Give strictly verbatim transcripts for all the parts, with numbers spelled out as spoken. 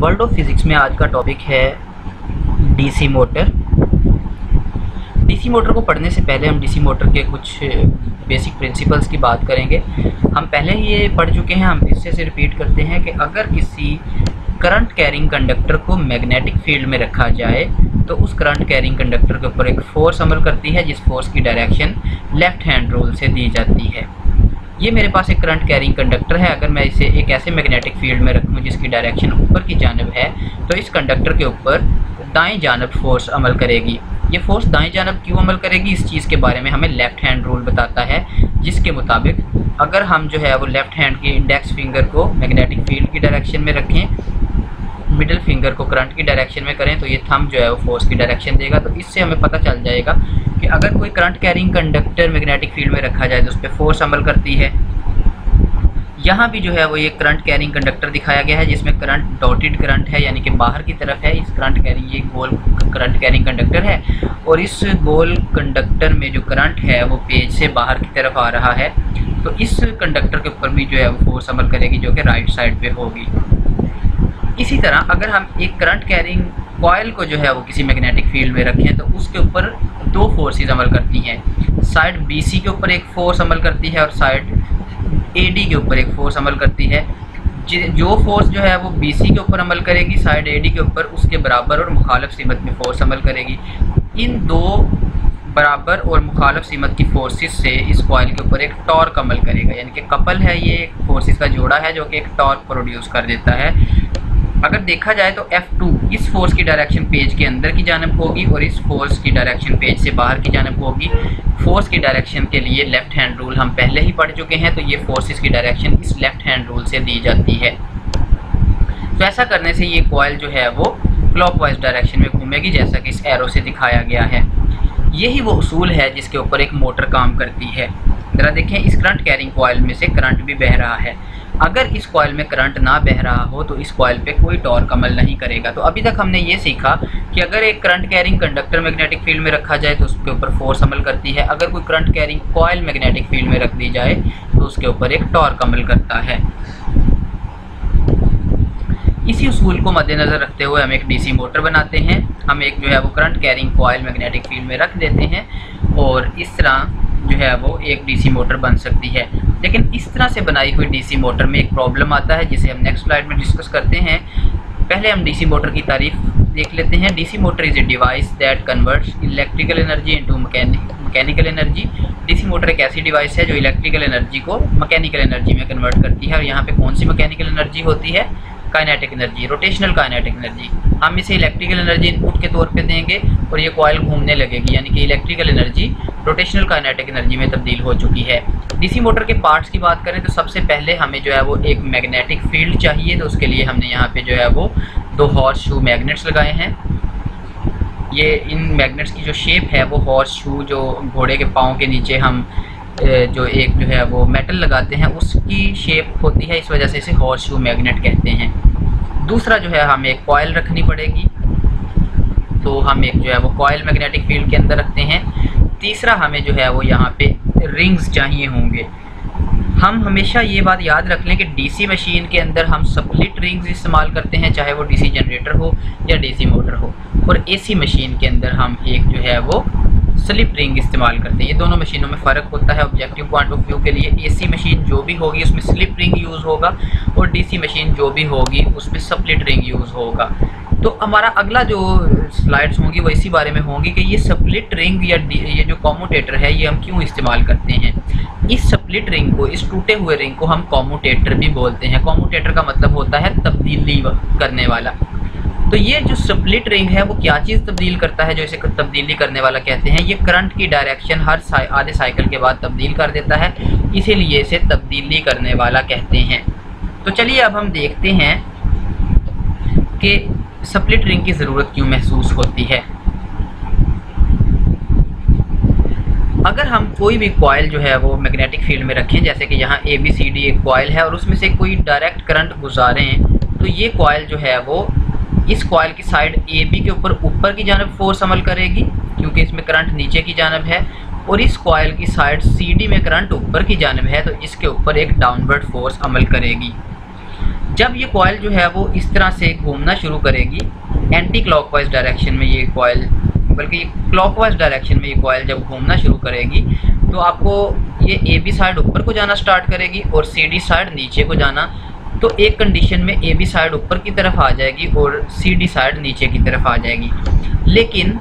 World of physics में आज का टॉपिक है डीसी मोटर। डीसी मोटर को पढ़ने से पहले हम डीसी मोटर के कुछ बेसिक प्रिंसिपल्स की बात करेंगे। हम पहले ही ये पढ़ चुके हैं, हम इससे से रिपीट करते हैं कि अगर किसी करंट कैरिंग कंडक्टर को मैग्नेटिक फील्ड में रखा जाए तो उस करंट कैरिंग कंडक्टर के ऊपर एक फोर्स अमल करती है, जिस फोर्स की डायरेक्शन लेफ्ट हैंड रूल से दी जाती है। ये मेरे पास एक करंट कैरिंग कंडक्टर है। अगर मैं इसे एक ऐसे मैग्नेटिक फील्ड में रखूँ जिसकी डायरेक्शन ऊपर की जानब है तो इस कंडक्टर के ऊपर दाएं जानब फोर्स अमल करेगी। ये फोर्स दाएं जानब क्यों अमल करेगी, इस चीज़ के बारे में हमें लेफ़्ट हैंड रूल बताता है, जिसके मुताबिक अगर हम जो है वो लेफ़्ट हैंड की इंडेक्स फिंगर को मैग्नेटिक फील्ड की डायरेक्शन में रखें, मिडिल फिंगर को करंट की डायरेक्शन में करें तो ये थंब जो है वो फोर्स की डायरेक्शन देगा। तो इससे हमें पता चल जाएगा कि अगर कोई current carrying conductor magnetic field में रखा जाए तो उस पर फोर्स अमल करती है। यहाँ भी जो है वो ये करंट कैरिंग कंडक्टर दिखाया गया है जिसमें करंट डॉटेड करंट है, यानी कि बाहर की तरफ है। इस करंट कैरिंग ये गोल करंट कैरिंग कंडक्टर है और इस गोल कंडक्टर में जो करंट है वो पेज से बाहर की तरफ आ रहा है। तो इस कंडक्टर के ऊपर भी जो है वो फोर्स अमल करेगी जो कि राइट साइड पे होगी। इसी तरह अगर हम एक करंट कैरिंग कॉइल को जो है वो किसी मैग्नेटिक फील्ड में रखें तो उसके ऊपर दो फोर्सेस अमल करती हैं। साइड बीसी के ऊपर एक फोर्स अमल करती है और साइड एडी के ऊपर एक फोर्स अमल करती है। जो फोर्स जो है वो बीसी के ऊपर अमल करेगी साइड एडी के ऊपर, उसके बराबर और मुखालिफ सीमत में फोर्स अमल करेगी। इन दो बराबर और मुखालिफ सीमत की फोर्सेस से इस कॉइल के ऊपर एक टॉर्क अमल करेगा, यानी कि कपल है, ये एक फोर्सेस का जोड़ा है जो कि एक टॉर्क प्रोड्यूस कर देता है। अगर देखा जाए तो एफ टू इस फोर्स की डायरेक्शन पेज के अंदर की जानब होगी और इस फोर्स की डायरेक्शन पेज से बाहर की जानब होगी। फोर्स की डायरेक्शन के लिए लेफ्ट हैंड रूल हम पहले ही पढ़ चुके हैं, तो ये फोर्सेस की डायरेक्शन इस लेफ्ट हैंड रूल से दी जाती है। तो ऐसा करने से ये कॉइल जो है वो क्लॉकवाइज डायरेक्शन में घूमेगी, जैसा कि इस एरो से दिखाया गया है। यही वो उसूल है जिसके ऊपर एक मोटर काम करती है। ज़रा देखें, इस करंट कैरिंग कॉइल में से करंट भी बह रहा है। अगर इस कॉइल में करंट ना बह रहा हो तो इस कॉइल पे कोई टॉर्क अमल नहीं करेगा। तो अभी तक हमने ये सीखा कि अगर एक current carrying conductor magnetic field में रखा जाए तो उसके ऊपर फोर्स अमल करती है। अगर कोई current carrying coil magnetic field में रख दी जाए तो उसके ऊपर एक टॉर्क अमल करता है। इसी उसूल को मद्देनज़र रखते हुए हम एक डीसी मोटर बनाते हैं। हम एक जो है वो current carrying coil magnetic field में रख देते हैं और इस तरह जो है वो एक डीसी मोटर बन सकती है। लेकिन इस तरह से बनाई हुई डीसी मोटर में एक प्रॉब्लम आता है जिसे हम नेक्स्ट स्लाइड में डिस्कस करते हैं। पहले हम डीसी मोटर की तारीफ देख लेते हैं। DC motor is a device that converts electrical energy into mechanical energy. DC motor एक ऐसी डिवाइस है जो इलेक्ट्रिकल एनर्जी को मैकेनिकल एनर्जी में कन्वर्ट करती है। और यहाँ पे कौन सी मैकेनिकल एनर्जी होती है? Kinetic energy, rotational kinetic energy. हम इसे इलेक्ट्रिकल एनर्जी इनपुट के तौर पे देंगे और ये कॉइल घूमने लगेगी, यानी कि electrical energy rotational kinetic energy में तब्दील हो चुकी है। डीसी मोटर के पार्ट्स की बात करें तो सबसे पहले हमें जो है वो एक मैग्नेटिक फील्ड चाहिए। तो उसके लिए हमने यहाँ पे जो है वो दो हॉर्स शू मैग्नेट्स लगाए हैं। ये इन मैग्नेट्स की जो शेप है वो हॉर्स शू, जो घोड़े के पाँव के नीचे हम जो एक जो है वो मेटल लगाते हैं उसकी शेप होती है, इस वजह से इसे हॉर्स शू मैग्नेट कहते हैं। दूसरा जो है हमें एक कॉइल रखनी पड़ेगी, तो हम एक जो है वो कॉइल मैग्नेटिक फील्ड के अंदर रखते हैं। तीसरा हमें जो है वो यहाँ पे रिंग्स चाहिए होंगे। हम हमेशा ये बात याद रख लें कि डीसी मशीन के अंदर हम स्प्लिट रिंग्स इस्तेमाल करते हैं, चाहे वो डीसी जनरेटर हो या डीसी मोटर हो। और एसी मशीन के अंदर हम एक जो है वो स्लिप रिंग इस्तेमाल करते हैं। ये दोनों मशीनों में फ़र्क होता है। ऑब्जेक्टिव पॉइंट ऑफ व्यू के लिए एसी मशीन जो भी होगी उसमें स्लिप रिंग यूज़ होगा और डीसी मशीन जो भी होगी उसमें स्प्लिट रिंग यूज़ होगा। तो हमारा अगला जो स्लाइड्स होंगी वो इसी बारे में होंगी कि ये स्प्लिट रिंग या ये जो कॉम्यूटेटर है ये हम क्यों इस्तेमाल करते हैं। इस स्प्लिट रिंग को, इस टूटे हुए रिंग को हम कॉम्यूटेटर भी बोलते हैं। कॉम्यूटेटर का मतलब होता है तब्दीली करने वाला। तो ये जो स्प्लिट रिंग है वो क्या चीज़ तब्दील करता है जो इसे तब्दीली करने वाला कहते हैं? ये करंट की डायरेक्शन हर साइ, आधे साइकिल के बाद तब्दील कर देता है, इसीलिए इसे तब्दीली करने वाला कहते हैं। तो चलिए अब हम देखते हैं कि स्प्लिट रिंग की ज़रूरत क्यों महसूस होती है। अगर हम कोई भी कॉइल जो है वो मैग्नेटिक फील्ड में रखें, जैसे कि यहाँ ए बी सी डी एक कॉइल है और उसमें से कोई डायरेक्ट करंट गुजारें, तो ये कॉइल जो है वो इस कॉइल की साइड ए बी के ऊपर ऊपर की जानब फोर्स अमल करेगी क्योंकि इसमें करंट नीचे की जानब है, और इस कॉइल की साइड सी डी में करंट ऊपर की जानब है तो इसके ऊपर एक डाउनवर्ड फोर्स अमल करेगी। जब ये कॉइल जो है वो इस तरह से घूमना शुरू करेगी एंटी क्लॉकवाइज डायरेक्शन में, ये कॉइल बल्कि क्लॉकवाइज डायरेक्शन में ये कॉइल जब घूमना शुरू करेगी तो आपको ये ए बी साइड ऊपर को जाना स्टार्ट करेगी और सी डी साइड नीचे को जाना। तो एक कंडीशन में ए बी साइड ऊपर की तरफ आ जाएगी और सी डी साइड नीचे की तरफ आ जाएगी। लेकिन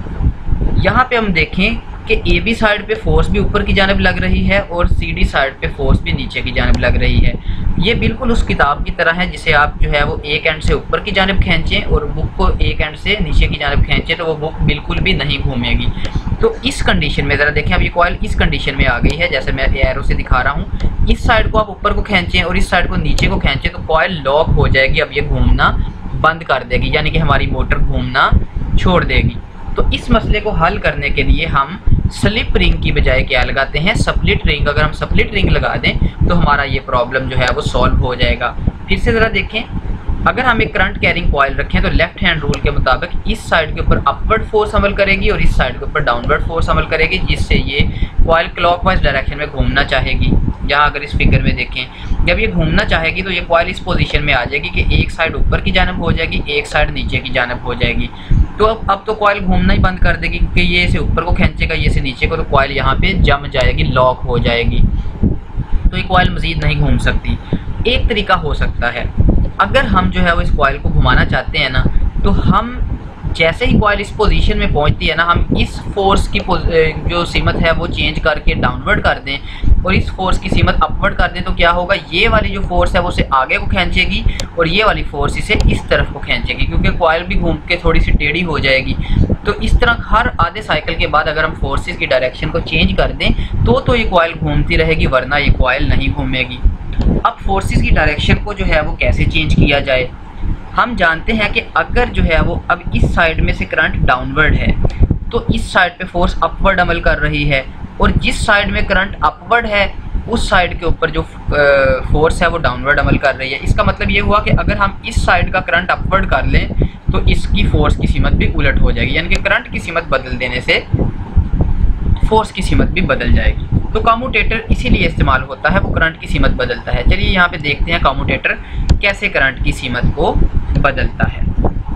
यहाँ पे हम देखें कि ए बी साइड पे फोर्स भी ऊपर की जानिब लग रही है और सी डी साइड पे फोर्स भी नीचे की जानिब लग रही है। ये बिल्कुल उस किताब की तरह है जिसे आप जो है वो एक एंड से ऊपर की जानिब खींचें और बुक को एक एंड से नीचे की जानिब खींचें तो वो बुक बिल्कुल भी नहीं घूमेगी। तो इस कंडीशन में ज़रा देखें, अब ये कॉइल इस कंडीशन में आ गई है जैसे मैं एरो से दिखा रहा हूँ। इस साइड को आप ऊपर को खींचें और इस साइड को नीचे को खींचें तो कॉइल लॉक हो जाएगी। अब ये घूमना बंद कर देगी, यानी कि हमारी मोटर घूमना छोड़ देगी। तो इस मसले को हल करने के लिए हम स्लिप रिंग की बजाय क्या लगाते हैं, स्प्लिट रिंग। अगर हम स्प्लिट रिंग लगा दें तो हमारा ये प्रॉब्लम जो है वो सॉल्व हो जाएगा। फिर से ज़रा देखें, अगर हम एक करंट कैरिंग कॉइल रखें तो लेफ्ट हैंड रूल के मुताबिक इस साइड के ऊपर अपवर्ड फोर्स अमल करेगी और इस साइड के ऊपर डाउनवर्ड फोर्स अमल करेगी, जिससे ये कॉइल क्लॉकवाइज डायरेक्शन में घूमना चाहेगी। यहाँ अगर इस फिगर में देखें, जब ये घूमना चाहेगी तो ये कॉइल इस पोजीशन में आ जाएगी कि एक साइड ऊपर की जानिब हो जाएगी, एक साइड नीचे की जानिब हो जाएगी। तो अब अब तो कॉइल घूमना ही बंद कर देगी क्योंकि ये इसे ऊपर को खींचेगा, ये इसे नीचे को, तो कॉइल यहाँ पे जम जाएगी, लॉक हो जाएगी। तो ये कॉइल मज़ीद नहीं घूम सकती। एक तरीका हो सकता है, अगर हम जो है वो इस कॉइल को घुमाना चाहते हैं ना, तो हम जैसे ही कॉइल इस पोजीशन में पहुंचती है ना, हम इस फोर्स की जो सीमत है वो चेंज करके डाउनवर्ड कर दें और इस फोर्स की सीमत अपवर्ड कर दें तो क्या होगा, ये वाली जो फोर्स है वो उसे आगे को खींचेगी और ये वाली फोर्स इसे इस तरफ को खींचेगी, क्योंकि कॉइल भी घूम के थोड़ी सी टेढ़ी हो जाएगी। तो इस तरह हर आधे साइकिल के बाद अगर हम फोर्सेस की डायरेक्शन को चेंज कर दें तो तो ये कॉइल घूमती रहेगी, वरना ये कॉइल नहीं घूमेगी। अब फोर्सेस की डायरेक्शन को जो है वो कैसे चेंज किया जाए, हम जानते हैं कि अगर जो है वो अब इस साइड में से करंट डाउनवर्ड है तो इस साइड पे फोर्स अपवर्ड अमल कर रही है, और जिस साइड में करंट अपवर्ड है उस साइड के ऊपर जो फोर्स है वो डाउनवर्ड अमल कर रही है। इसका मतलब ये हुआ कि अगर हम इस साइड का करंट अपवर्ड कर लें तो इसकी फोर्स की सीमत भी उलट हो जाएगी, यानी कि करंट की सीमत बदल देने से फोर्स की सीमत भी बदल जाएगी। तो कम्यूटेटर इसीलिए इस्तेमाल होता है, वो करंट की सीमत बदलता है। चलिए यहाँ पे देखते हैं कम्यूटेटर कैसे करंट की सीमत को बदलता है।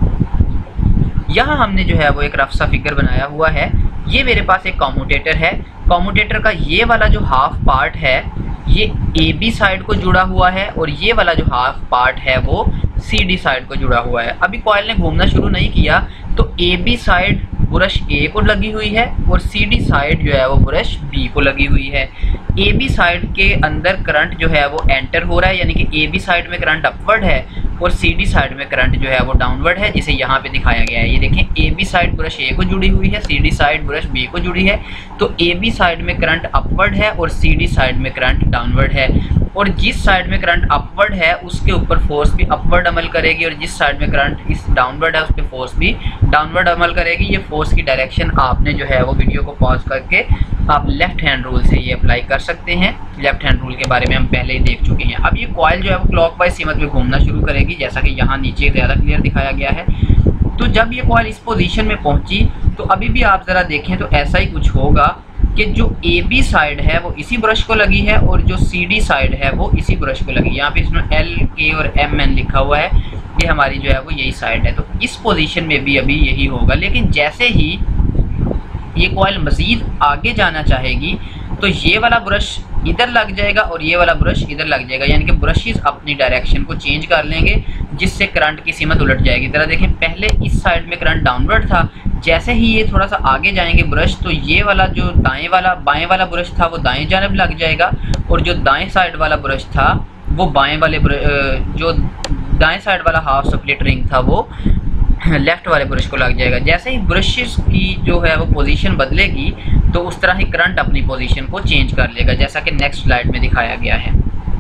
यहाँ हमने जो है वो एक रफ सा फिगर बनाया हुआ है। ये मेरे पास एक कम्यूटेटर है। कम्यूटेटर का ये वाला जो हाफ पार्ट है ये ए बी साइड को जुड़ा हुआ है और ये वाला जो हाफ पार्ट है वो सी डी साइड को जुड़ा हुआ है। अभी कॉइल ने घूमना शुरू नहीं किया तो A B side brush A को लगी हुई है और सी डी साइड जो है वो ब्रश बी को लगी हुई है। ए बी साइड के अंदर करंट जो है वो एंटर हो रहा है, यानी कि ए बी साइड में करंट अपवर्ड है और सी डी साइड में करंट जो है वो डाउनवर्ड है, जिसे यहाँ पे दिखाया गया है। ये देखें, A B side brush A को जुड़ी हुई है, C D side brush B को जुड़ी है। तो ए बी साइड में करंट अपवर्ड है और सी डी साइड में करंट डाउनवर्ड है, और जिस साइड में करंट अपवर्ड है उसके ऊपर फोर्स भी अपवर्ड अमल करेगी और जिस साइड में करंट इस डाउनवर्ड है उस पर फोर्स भी डाउनवर्ड अमल करेगी। ये फोर्स की डायरेक्शन आपने जो है वो वीडियो को पॉज करके आप लेफ्ट हैंड रूल से ये अप्लाई कर सकते हैं। लेफ्ट हैंड रूल के बारे में हम पहले ही देख चुके हैं। अब ये कॉइल जो है वो क्लॉकवाइज सीमत में घूमना शुरू करेगी, जैसा कि यहाँ नीचे ज़्यादा क्लियर दिखाया गया है। तो जब ये कॉइल इस पोजीशन में पहुँची तो अभी भी आप ज़रा देखें तो ऐसा ही कुछ होगा कि जो ए बी साइड है वो इसी ब्रश को लगी है और जो सी डी साइड है वो इसी ब्रश को लगी है। यहाँ पे इसमें एल के और एम एन लिखा हुआ है, ये हमारी जो है वो यही साइड है। तो इस पोजीशन में भी अभी यही होगा, लेकिन जैसे ही ये कॉइल मज़ीद आगे जाना चाहेगी तो ये वाला ब्रश इधर लग जाएगा और ये वाला ब्रश इधर लग जाएगा, यानी कि ब्रशेस अपनी डायरेक्शन को चेंज कर लेंगे जिससे करंट की सीमत उलट जाएगी। जरा देखें, पहले इस साइड में करंट डाउनवर्ड था, जैसे ही ये थोड़ा सा आगे जाएंगे ब्रश तो ये वाला जो दाएं वाला बाएं वाला ब्रश था वो दाएं जानब लग जाएगा और जो दाएं साइड वाला ब्रश था वो बाएं वाले जो दाएं साइड वाला हाफ स्प्लिट रिंग था वो लेफ्ट वाले ब्रश को लग जाएगा। जैसे ही ब्रशेस की जो है वो पोजीशन बदलेगी तो उस तरह ही करंट अपनी पोजीशन को चेंज कर लेगा, जैसा कि नेक्स्ट स्लाइड में दिखाया गया है।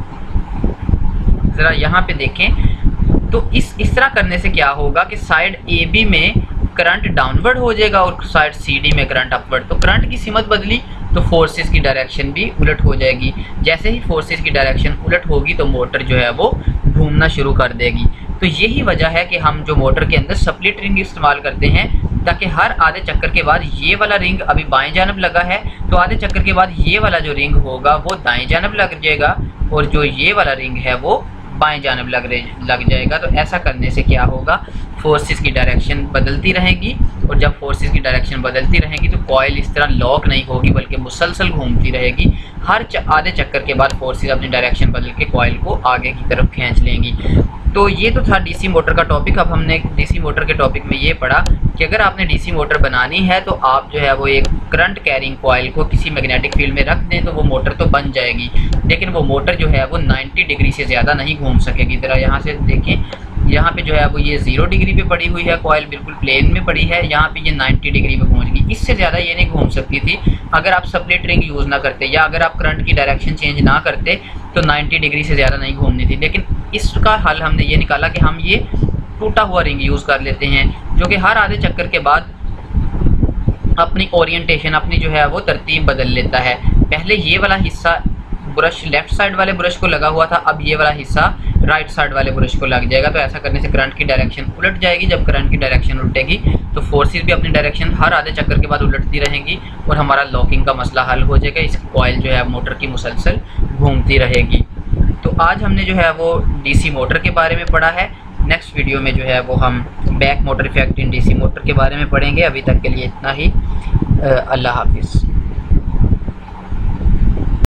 ज़रा यहाँ पे देखें तो इस इस तरह करने से क्या होगा कि साइड ए बी में करंट डाउनवर्ड हो जाएगा और साइड सी डी में करंट अपवर्ड। तो करंट की सीमत बदली तो फोर्सेस की डायरेक्शन भी उलट हो जाएगी। जैसे ही फोर्सेस की डायरेक्शन उलट होगी तो मोटर जो है वो घूमना शुरू कर देगी। तो यही वजह है कि हम जो मोटर के अंदर स्प्लिट रिंग इस्तेमाल करते हैं, ताकि हर आधे चक्कर के बाद ये वाला रिंग अभी बाएं जानब लगा है तो आधे चक्कर के बाद ये वाला जो रिंग होगा वो दाएं जानब लग जाएगा और जो ये वाला रिंग है वो बाएं जानब लग रहे लग जाएगा। तो ऐसा करने से क्या होगा, फोर्सेस की डायरेक्शन बदलती रहेगी, और जब फोर्सेस की डायरेक्शन बदलती रहेगी तो कॉइल इस तरह लॉक नहीं होगी बल्कि मुसलसल घूमती रहेगी। हर च, आधे चक्कर के बाद फोर्सेस अपनी डायरेक्शन बदल के कॉइल को आगे की तरफ खींच लेंगी। तो ये तो था डीसी मोटर का टॉपिक। अब हमने डीसी मोटर के टॉपिक में ये पढ़ा कि अगर आपने डीसी मोटर बनानी है तो आप जो है वो एक करंट कैरिंग कॉइल को किसी मैग्नेटिक फील्ड में रख दें तो वो मोटर तो बन जाएगी, लेकिन वो मोटर जो है वो नब्बे डिग्री से ज़्यादा नहीं घूम सकेगी। ज़रा यहाँ से देखें, यहाँ पे जो है वो ये ज़ीरो डिग्री पे पड़ी हुई है कॉइल, बिल्कुल प्लेन में पड़ी है, यहाँ पे ये नब्बे डिग्री पे पहुँच गई। इससे ज़्यादा ये नहीं घूम सकती थी अगर आप स्प्लिट रिंग यूज़ ना करते या अगर आप करंट की डायरेक्शन चेंज ना करते तो नब्बे डिग्री से ज़्यादा नहीं घूमनी थी। लेकिन इसका हल हमने ये निकाला कि हम ये टूटा हुआ रिंग यूज़ कर लेते हैं जो कि हर आधे चक्कर के बाद अपनी ओरिएंटेशन, अपनी जो है वो तरतीब बदल लेता है। पहले ये वाला हिस्सा ब्रश लेफ़्ट साइड वाले ब्रश को लगा हुआ था, अब ये वाला हिस्सा राइट साइड वाले ब्रश को लग जाएगा। तो ऐसा करने से करंट की डायरेक्शन उलट जाएगी। जब करंट की डायरेक्शन उलटेगी तो फोर्सेस भी अपनी डायरेक्शन हर आधे चक्कर के बाद उलटती रहेंगी और हमारा लॉकिंग का मसला हल हो जाएगा। इसकी कॉइल जो है मोटर की मुसलसल घूमती रहेगी। तो आज हमने जो है वो डीसी मोटर के बारे में पढ़ा है। नेक्स्ट वीडियो में जो है वो हम back motor effect in DC motor के बारे में पढ़ेंगे। अभी तक के लिए इतना ही। अल्लाह हाफिज़।